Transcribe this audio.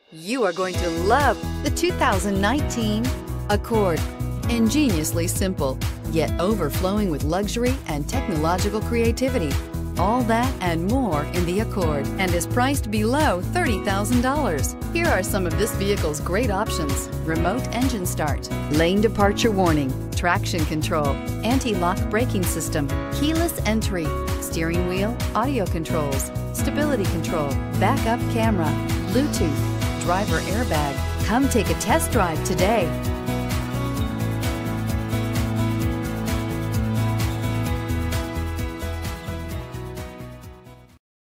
You are going to love the 2019 Accord. Ingeniously simple, yet overflowing with luxury and technological creativity. All that and more in the Accord, and is priced below $30,000. Here are some of this vehicle's great options: remote engine start, lane departure warning, traction control, anti-lock braking system, keyless entry, steering wheel audio controls, stability control, backup camera, Bluetooth, driver airbag. Come take a test drive today.